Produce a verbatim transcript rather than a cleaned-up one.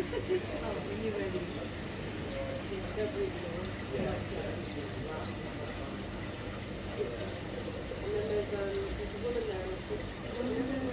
Oh, when you're ready. Yeah, they'll breathe more. Yeah. And then there's um there's a woman there.